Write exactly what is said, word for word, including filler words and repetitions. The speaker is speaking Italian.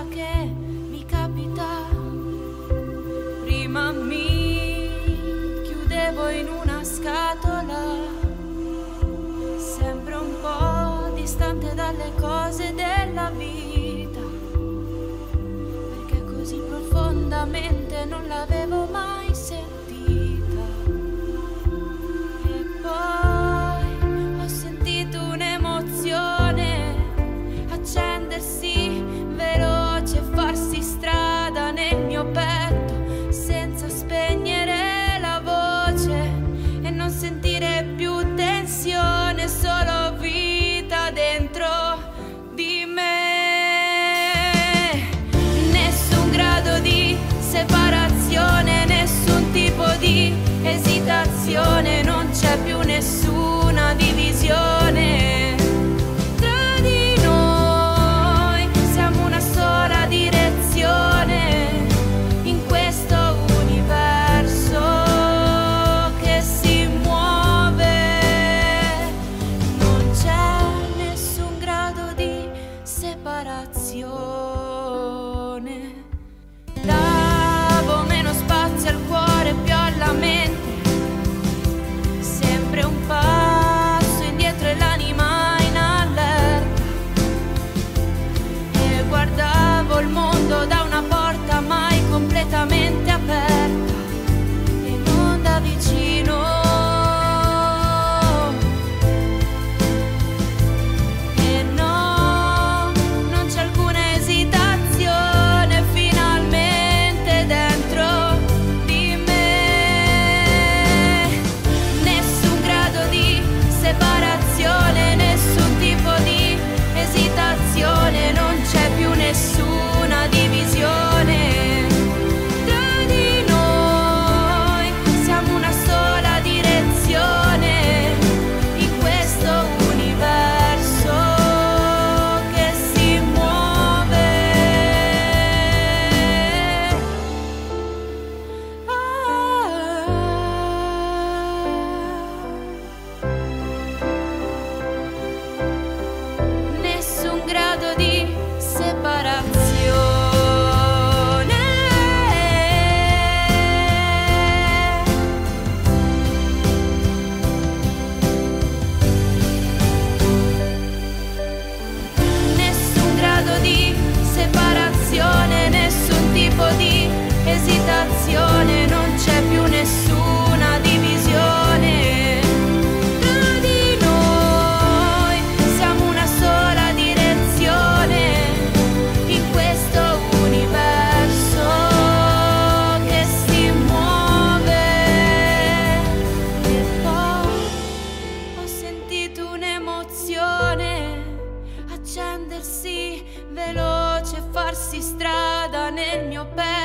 che mi capita. Prima mi chiudevo in una scatola, sempre un po' distante dalle cose della vita, perché così profondamente non l'avevo mai sentita. E poi ho sentito un'emozione accendersi veloce, farsi strada nel mio petto senza spegnere la voce e non sentire più tensione, solo vita dentro di me. Nessun grado di separazione, nessun tipo di esitazione, non c'è più nessuna divisione. Tra di noi siamo una sola direzione in questo universo che si muove. Non c'è nessun grado di separazione. Davo meno spazio al cuore, più alla mente, sempre un passo indietro e l'anima in allerta, e guardavo il mondo da una porta mai completamente aperta e non da vicino. E no, non c'è alcuna esitazione finalmente dentro di me. Nessun grado di separazione, nessun tipo di esitazione, non c'è più nessuna divisione. Tra di noi siamo una sola direzione in questo universo che si muove. Nessun grado di separazione. Nessun grado di separazione, nessun tipo di esitazione, non c'è più nessuna divisione. Tra di noi siamo una sola direzione in questo universo che si muove. E poi ho sentito un'emozione accendersi veloce, farsi strada nel mio petto